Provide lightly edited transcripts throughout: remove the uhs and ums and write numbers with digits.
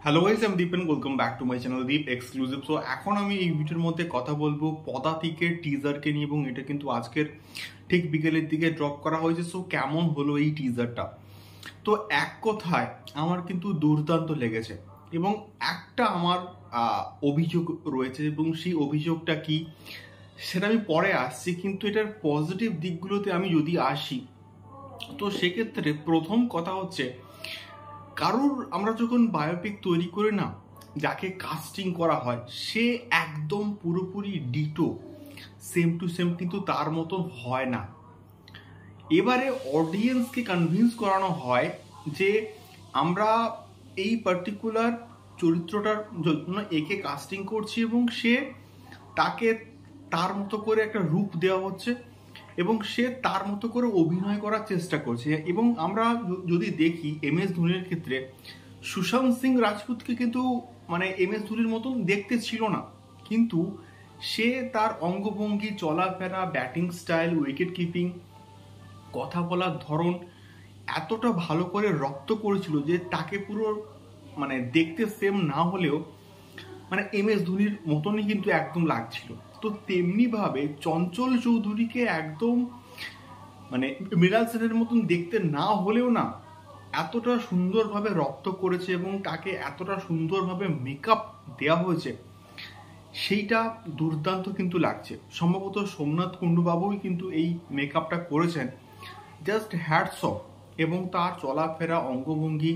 Hello guys, আমি Deep and welcome back to my channel Deep exclusive. So এখন আমি এই ভিডিওর মধ্যে কথা বলবো পদাতিকের টিজারকে নিয়ে, এবং এটা কিন্তু আজকের ঠিক বিকেলের দিকে ড্রপ করা হয়েছে। সো কেমন হলো এই টিজারটা? তো এক কথায় আমার কিন্তু দুর্দান্ত লেগেছে, এবং একটা আমার অভিযোগ রয়েছে, এবং সেই অভিযোগটা কি সেটা আমি পরে আসছি। কিন্তু এটার পজিটিভ দিকগুলোতে আমি যদি আসি, তো সেক্ষেত্রে প্রথম কথা হচ্ছে, কারোর আমরা যখন বায়োপিক তৈরি করি না, যাকে কাস্টিং করা হয় সে একদম পুরোপুরি ডিটো সেম টু সেম কিন্তু তার মতন হয় না। এবারে অডিয়েন্সকে কনভিন্স করানো হয় যে আমরা এই পার্টিকুলার চরিত্রটার জন্য একে কাস্টিং করছি, এবং সে তাকে তার মতো করে একটা রূপ দেওয়া হচ্ছে, এবং সে তার মতো করে অভিনয় করার চেষ্টা করছে। এবং আমরা যদি দেখি এম এস ধোনির ক্ষেত্রে, সুশান্ত সিং রাজপুতকে কিন্তু মানে এম এস ধোনির মতন দেখতে ছিল না, কিন্তু সে তার অঙ্গভঙ্গি, চলাফেরা, ব্যাটিং স্টাইল, উইকেট কিপিং, কথা বলার ধরন এতটা ভালো করে রপ্ত করেছিল যে তাকে পুরো মানে দেখতে সেম না হলেও মানে এম এস ধোনির মতনই কিন্তু একদম লাগছিল। তো তেমনি ভাবে চঞ্চল চৌধুরীকে একদম মানে মৃণাল সেনের মতন দেখতে না হলেও না এতটা সুন্দরভাবে রপ্ত করেছে, এবং তাকে এতটা সুন্দরভাবে মেকআপ দেওয়া হয়েছে, সেইটা দুর্দান্ত কিন্তু লাগছে। সম্ভবত সোমনাথ কুণ্ডু বাবুই কিন্তু এই মেকআপটা করেছেন, জাস্ট হ্যাটস অফ। এবং তার চলাফেরা, অঙ্গভঙ্গি,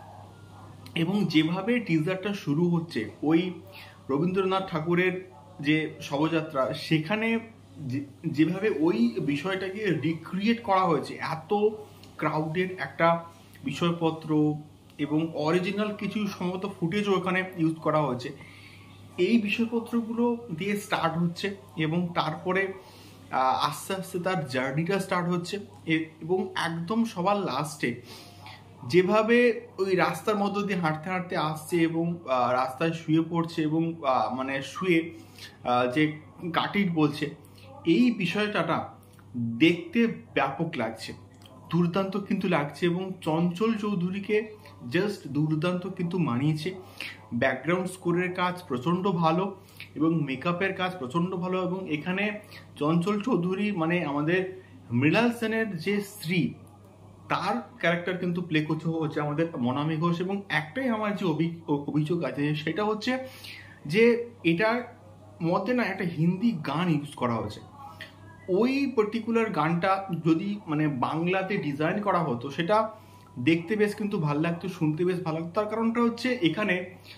এবং যেভাবে টিজারটা শুরু হচ্ছে ওই রবীন্দ্রনাথ ঠাকুরের যে শবযাত্রা, সেখানে যেভাবে ওই বিষয়টাকে রিক্রিয়েট করা হয়েছে, এত ক্রাউডেড একটা বিষয়পত্র, এবং অরিজিনাল কিছু সম্ভবত ফুটেজও ওখানে ইউজ করা হয়েছে, এই বিষয়পত্রগুলো দিয়ে স্টার্ট হচ্ছে, এবং তারপরে আস্তে আস্তে তার জার্নিটা স্টার্ট হচ্ছে, এবং একদম সবার লাস্টে যেভাবে ওই রাস্তার মধ্য দিয়ে হাঁটতে হাঁটতে আসছে, এবং রাস্তায় শুয়ে পড়ছে, এবং মানে শুয়ে যে কাটিট বলছে, এই বিষয়টা দেখতে ব্যাপক লাগছে, দুর্দান্ত কিন্তু লাগছে। এবং চঞ্চল চৌধুরীকে জাস্ট দুর্দান্ত কিন্তু মানিয়েছে। ব্যাকগ্রাউন্ড স্কোরের কাজ প্রচণ্ড ভালো, এবং মেকআপের কাজ প্রচণ্ড ভালো। এবং এখানে চঞ্চল চৌধুরী মানে আমাদের মৃণাল সেনের যে স্ত্রী, তার ক্যারেক্টার কিন্তু প্লে করতে হচ্ছে আমাদের মনামি ঘোষ। এবং একটাই আমার যে অভিযোগ আছে সেটা হচ্ছে যে এটার মধ্যে না একটা হিন্দি গান ইউজ করা হয়েছে। ওই পার্টিকুলার গানটা যদি মানে বাংলাতে ডিজাইন করা হতো, সেটা দেখতে বেশ কিন্তু ভালো লাগতো, শুনতে বেশ ভালো লাগতো। তার কারণটা হচ্ছে এখানে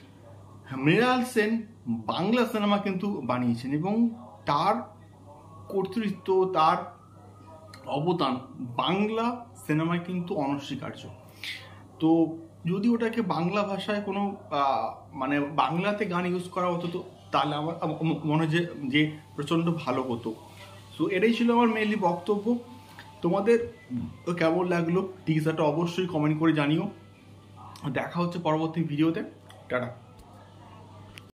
মৃণাল সেন বাংলা সিনেমা কিন্তু বানিয়েছেন, এবং তার কর্তৃত্ব, তার অবদান বাংলা সিনেমায় কিন্তু অনস্বীকার্য। তো যদি ওটাকে বাংলা ভাষায় কোনো মানে বাংলাতে গান ইউজ করা হতো, তো তাহলে আমার মনে হয় যে প্রচণ্ড ভালো হতো। সো এটাই ছিল আমার মেনলি বক্তব্য। তোমাদের কেমন লাগলো টিজারটা অবশ্যই কমেন্ট করে জানিও। দেখা হচ্ছে পরবর্তী ভিডিওতে। টাটা।